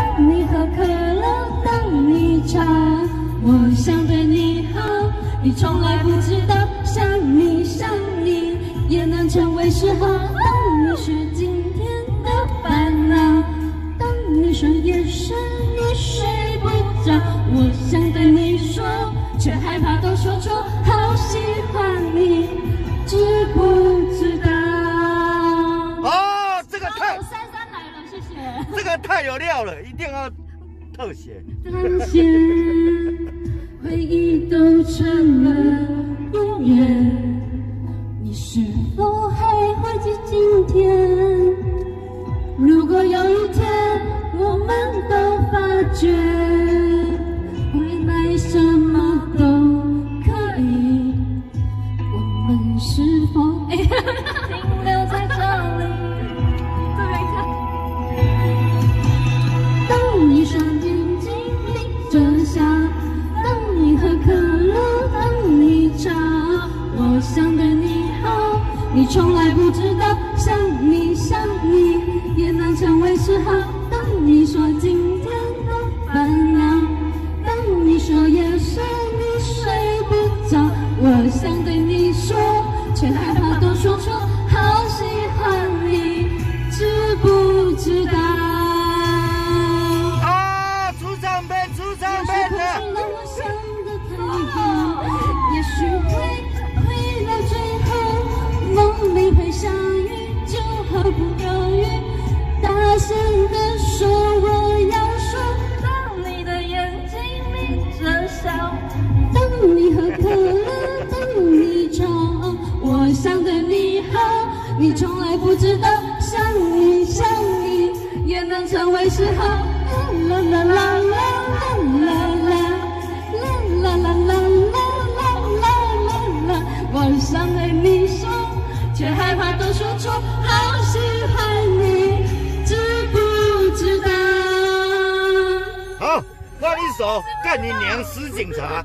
当你喝可乐，当你吵，我想对你好，你从来不知道，想你也能成为嗜好。当你是今天的烦恼，当你说夜深你睡不着，我想对你说，却害怕都说错，好喜欢你，知不知道？ 哦，这个太 33来了，谢谢。 这个太有料了，一定要特写。 当前回忆都成了永远，你是否还会记今天？如果有一天我们都发觉，未来什么都可以，我们是否停留在这里？这边看。当你双眼睛闭着笑，当你喝可乐，当你吵，我想对你好，你从来不知道，想你也能成为嗜好。当你说今天的烦恼，当你说夜深你睡不着，我想对你说，却害怕都说错，好喜欢你，知不知道？也许会到最后，梦里会相遇，就毫不犹豫，大声地说我要说。当你的眼睛眯着笑，当你喝可乐，当你吵，我想对你好，你从来不知道，想你也能成为嗜好。啦啦啦啦啦啦啦啦啦啦啦啦，我想对你说，却害怕都说错，好喜欢你，知不知道？ 好，换一首干你娘死警察。